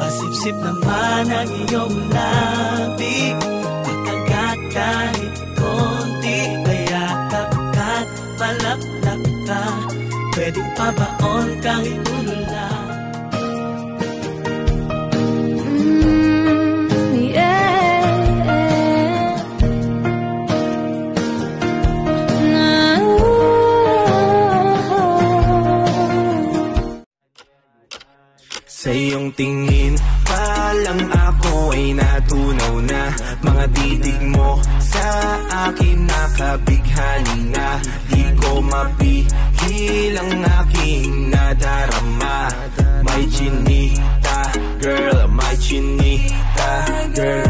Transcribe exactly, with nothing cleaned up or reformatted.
Pasip-sip naman ang iyong labi, pagkagat kahit konti, payakap ka't palaplak ka, pwede pa baon kahit ulan. Sa iyong tingin pa lang ako ay natunaw na, mga titig mo sa akin nakabighani na, di ko mapigil ang aking nadarama. My chinita, girl, my chinita, girl,